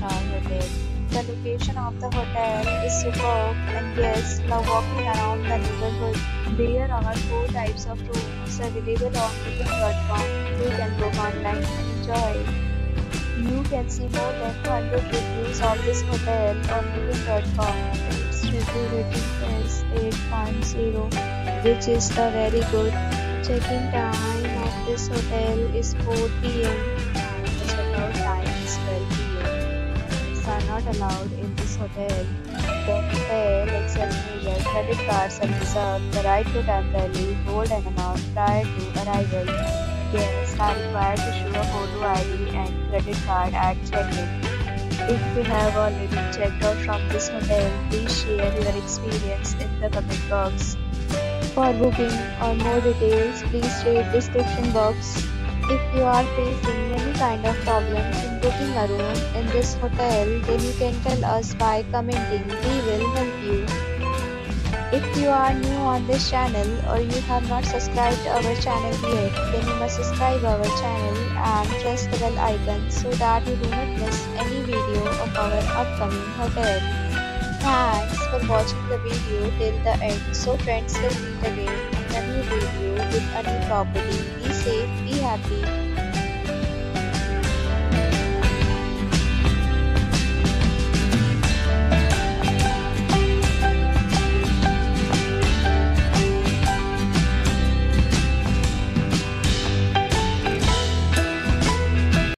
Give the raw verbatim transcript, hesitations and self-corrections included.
star hotel. The location of the hotel is superb and guests love walking around the neighborhood. There are four types of rooms available on booking dot com. You can book online and enjoy. You can see more than two hundred reviews of this hotel on booking dot com. Its review rating is eight point zero, which is a very good. Check-in time of this hotel is four p m The checkout time is twelve p m Pets are not allowed in this hotel. The hotel accepts major credit cards and reserves the right to temporarily hold an amount prior to arrival. Guests are required to show a photo I D and credit card at check-in. If you have already checked out from this hotel, please share your experience in the comment box. For booking or more details, please read description box. If you are facing any kind of problems in booking a room in this hotel, then you can tell us by commenting. We will help you. If you are new on this channel or you have not subscribed our channel yet, then you must subscribe our channel and press the bell icon so that you do not miss any video of our upcoming hotel. Thanks for watching the video till the end. So friends, will meet again in a new video with a new property. Be safe, be happy.